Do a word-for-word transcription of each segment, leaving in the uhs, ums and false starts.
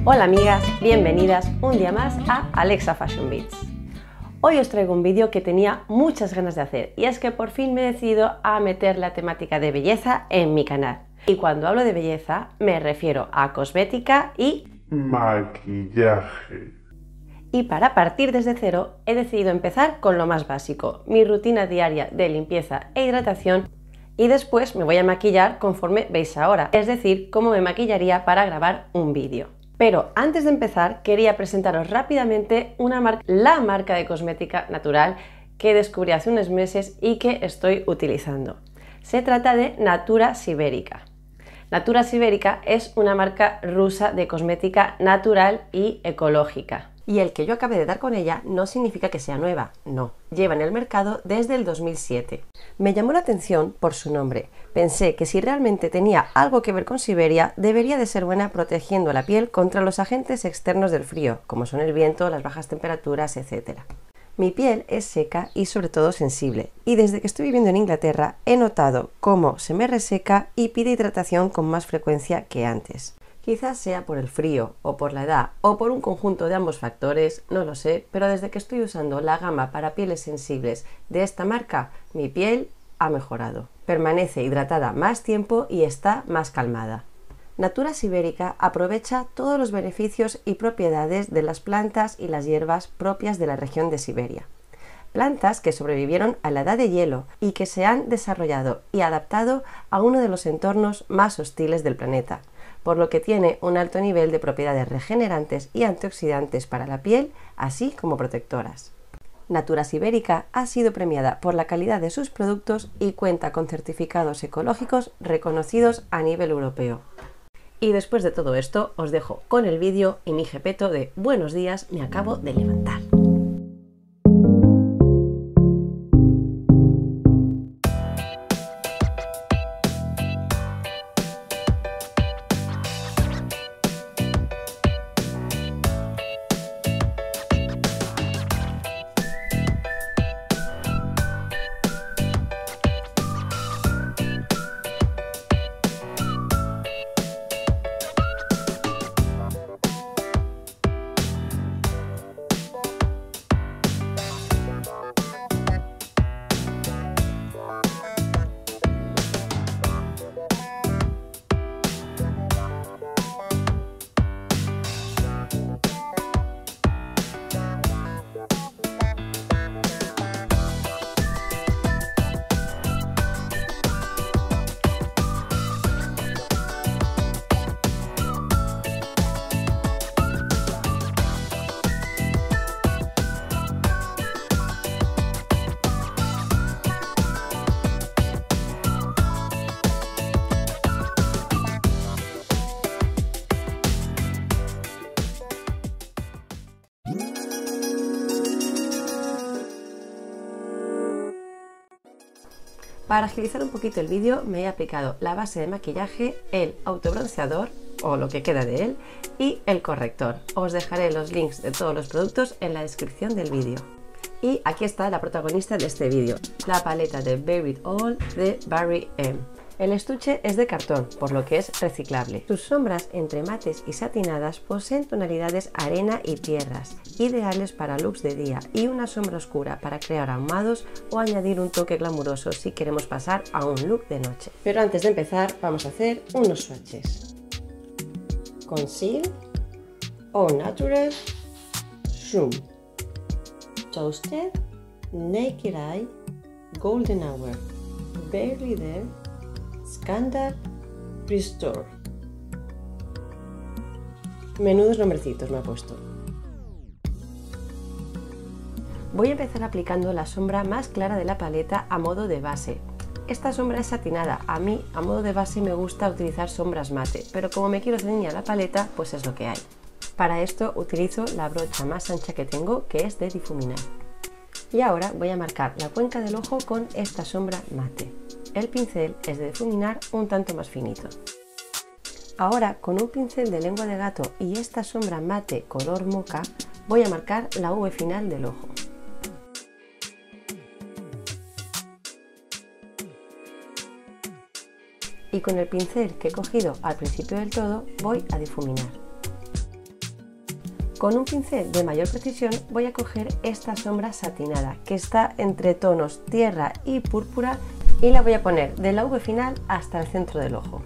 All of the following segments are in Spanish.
Hola amigas, bienvenidas un día más a Alexa Fashion Beats. Hoy os traigo un vídeo que tenía muchas ganas de hacer y es que por fin me he decidido a meter la temática de belleza en mi canal. Y cuando hablo de belleza me refiero a cosmética y maquillaje. Y para partir desde cero he decidido empezar con lo más básico, mi rutina diaria de limpieza e hidratación, y después me voy a maquillar conforme veis ahora, es decir, cómo me maquillaría para grabar un vídeo. Pero antes de empezar quería presentaros rápidamente una marca, la marca de cosmética natural que descubrí hace unos meses y que estoy utilizando. Se trata de Natura Siberica. Natura Siberica es una marca rusa de cosmética natural y ecológica. Y el que yo acabe de dar con ella no significa que sea nueva, no. Lleva en el mercado desde el dos mil siete. Me llamó la atención por su nombre. Pensé que si realmente tenía algo que ver con Siberia, debería de ser buena protegiendo la piel contra los agentes externos del frío, como son el viento, las bajas temperaturas, etcétera. Mi piel es seca y sobre todo sensible, y desde que estoy viviendo en Inglaterra he notado cómo se me reseca y pide hidratación con más frecuencia que antes. Quizás sea por el frío, o por la edad, o por un conjunto de ambos factores, no lo sé, pero desde que estoy usando la gama para pieles sensibles de esta marca, mi piel ha mejorado. Permanece hidratada más tiempo y está más calmada. Natura Siberica aprovecha todos los beneficios y propiedades de las plantas y las hierbas propias de la región de Siberia. Plantas que sobrevivieron a la edad de hielo y que se han desarrollado y adaptado a uno de los entornos más hostiles del planeta, por lo que tiene un alto nivel de propiedades regenerantes y antioxidantes para la piel, así como protectoras. Natura Siberica ha sido premiada por la calidad de sus productos y cuenta con certificados ecológicos reconocidos a nivel europeo. Y después de todo esto, os dejo con el vídeo y mi jepeto de buenos días, me acabo de levantar. Para agilizar un poquito el vídeo me he aplicado la base de maquillaje, el autobronceador o lo que queda de él y el corrector. Os dejaré los links de todos los productos en la descripción del vídeo. Y aquí está la protagonista de este vídeo, la paleta de Bare It All de Barry M. El estuche es de cartón, por lo que es reciclable. Sus sombras entre mates y satinadas poseen tonalidades arena y tierras, ideales para looks de día, y una sombra oscura para crear ahumados o añadir un toque glamuroso si queremos pasar a un look de noche. Pero antes de empezar vamos a hacer unos swatches. Conceal, All Natural, Shroom, Toasted, Naked Eye, Golden Hour, Barely There, Scandal, Restore. Menudos nombrecitos me ha puesto. Voy a empezar aplicando la sombra más clara de la paleta a modo de base. Esta sombra es satinada, a mí a modo de base me gusta utilizar sombras mate, pero como me quiero ceñir a la paleta, pues es lo que hay. Para esto utilizo la brocha más ancha que tengo, que es de difuminar. Y ahora voy a marcar la cuenca del ojo con esta sombra mate. El pincel es de difuminar un tanto más finito. Ahora con un pincel de lengua de gato y esta sombra mate color mocha voy a marcar la V final del ojo. Y con el pincel que he cogido al principio del todo voy a difuminar. Con un pincel de mayor precisión voy a coger esta sombra satinada que está entre tonos tierra y púrpura y la voy a poner de la V final hasta el centro del ojo.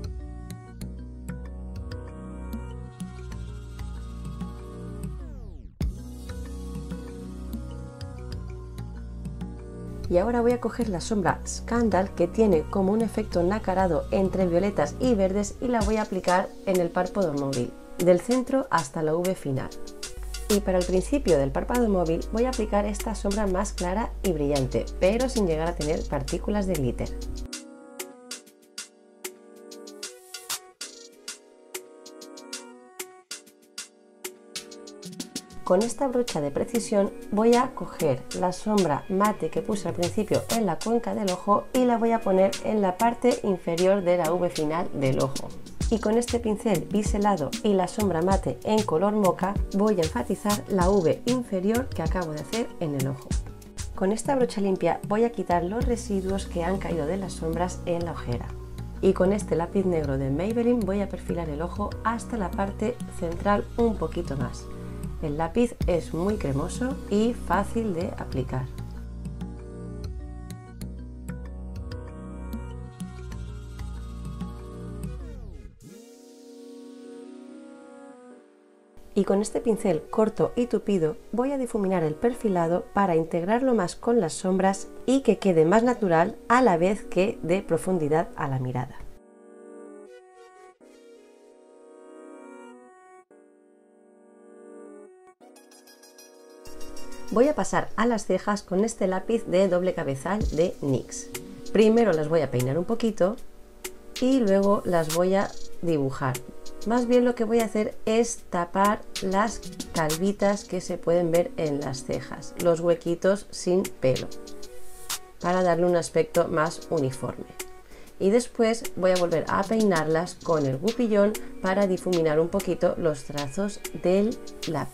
Y ahora voy a coger la sombra Scandal, que tiene como un efecto nacarado entre violetas y verdes, y la voy a aplicar en el párpado móvil, del centro hasta la V final. Y para el principio del párpado móvil voy a aplicar esta sombra más clara y brillante, pero sin llegar a tener partículas de glitter. Con esta brocha de precisión voy a coger la sombra mate que puse al principio en la cuenca del ojo y la voy a poner en la parte inferior de la V final del ojo. Y con este pincel biselado y la sombra mate en color moca voy a enfatizar la V inferior que acabo de hacer en el ojo. Con esta brocha limpia voy a quitar los residuos que han caído de las sombras en la ojera. Y con este lápiz negro de Maybelline voy a perfilar el ojo hasta la parte central un poquito más. El lápiz es muy cremoso y fácil de aplicar. Y con este pincel corto y tupido voy a difuminar el perfilado para integrarlo más con las sombras y que quede más natural a la vez que dé profundidad a la mirada. Voy a pasar a las cejas con este lápiz de doble cabezal de NYX. Primero las voy a peinar un poquito y luego las voy a dibujar. Más bien lo que voy a hacer es tapar las calvitas que se pueden ver en las cejas, los huequitos sin pelo, para darle un aspecto más uniforme. Y después voy a volver a peinarlas con el gupillón para difuminar un poquito los trazos del lápiz.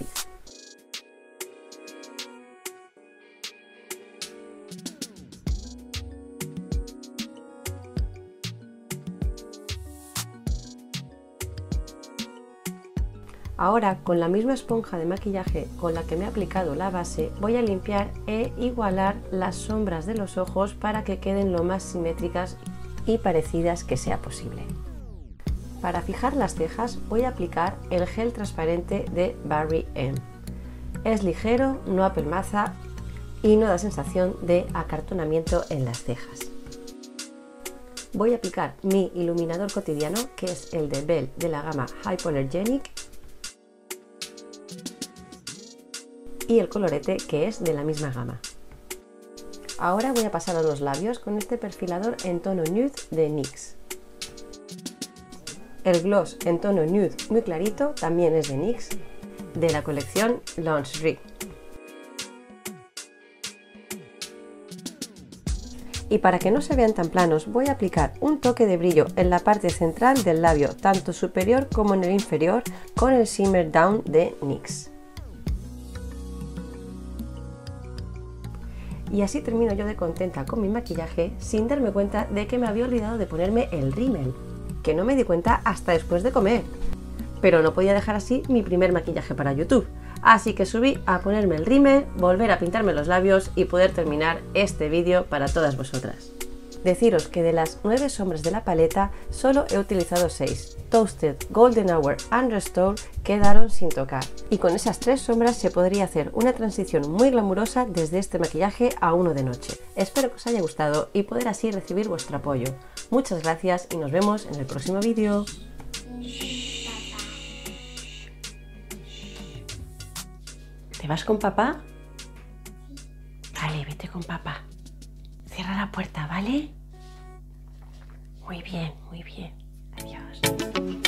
Ahora, con la misma esponja de maquillaje con la que me he aplicado la base, voy a limpiar e igualar las sombras de los ojos para que queden lo más simétricas y parecidas que sea posible. Para fijar las cejas voy a aplicar el gel transparente de Barry M. Es ligero, no apelmaza y no da sensación de acartonamiento en las cejas. Voy a aplicar mi iluminador cotidiano, que es el de Belle de la gama Hypoallergenic, y el colorete, que es de la misma gama. Ahora voy a pasar a los labios con este perfilador en tono nude de NYX. El gloss en tono nude muy clarito también es de NYX, de la colección Lingerie. Y para que no se vean tan planos voy a aplicar un toque de brillo en la parte central del labio, tanto superior como en el inferior, con el Shimmer Down de NYX. Y así termino yo de contenta con mi maquillaje sin darme cuenta de que me había olvidado de ponerme el rímel, que no me di cuenta hasta después de comer. Pero no podía dejar así mi primer maquillaje para YouTube, así que subí a ponerme el rímel, volver a pintarme los labios y poder terminar este vídeo para todas vosotras. Deciros que de las nueve sombras de la paleta solo he utilizado seis. Toasted, Golden Hour and Restore quedaron sin tocar. Y con esas tres sombras se podría hacer una transición muy glamurosa desde este maquillaje a uno de noche. Espero que os haya gustado y poder así recibir vuestro apoyo. Muchas gracias y nos vemos en el próximo vídeo. ¿Te vas con papá? Vale, vete con papá. Cierra la puerta, ¿vale? Muy bien, muy bien. Adiós.